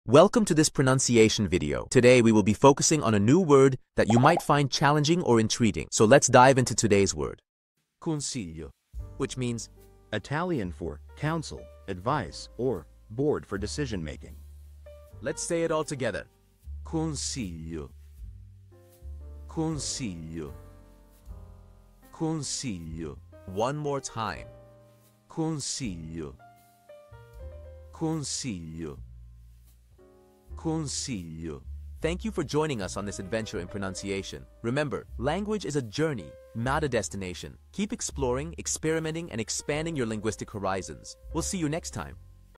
Welcome to this pronunciation video. Today we will be focusing on a new word that you might find challenging or intriguing. So let's dive into today's word. Consiglio, Which means Italian for counsel, advice, or board for decision-making. let's say it all together. Consiglio, consiglio, consiglio, One more time. consiglio, consiglio, consiglio. Thank you for joining us on this adventure in pronunciation. Remember, language is a journey, not a destination. Keep exploring, experimenting, and expanding your linguistic horizons. We'll see you next time.